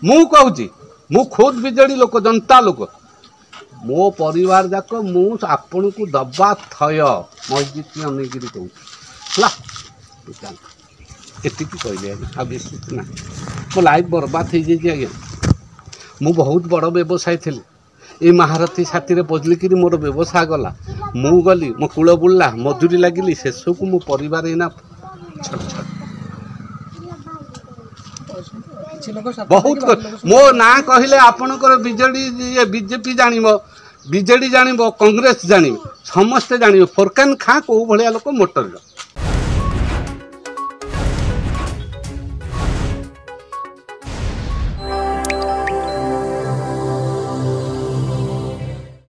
मु कहूँ मु खुद विजेडी लोक जनता लोक मो परिवार जाक मु आपण को दबा थय मस्जिद अनेकरी कहूँ एति कहले आ विशेष ना मो लाइफ बर्बाद हो जाए आज्ञा मु बहुत बड़ व्यवसायी थी ये महारथी साथी बजलिक मोर व्यवसाय गला मु गली मो कूल बुल्ला मजूरी लगिली शेष को मो परिवार एना छट छट बहुत मो ना कहले आपणकर बीजेडी बीजेपी जानिबो बीजेडी जानिबो कांग्रेस जानिबो समस्ते जानिबो फरकान खां को भलिया लोक मोटर